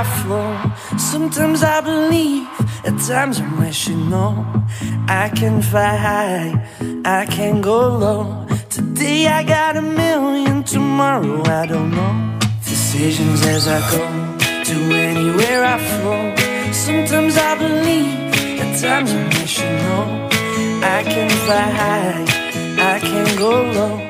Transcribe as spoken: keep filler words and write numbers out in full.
flow. Sometimes I believe, at times I'm rational. I can fly high, I can go low. Today I got a million, tomorrow I don't know. Decisions as I go, to anywhere I flow. Sometimes I believe, at times I'm rational. I can fly high, I can go low.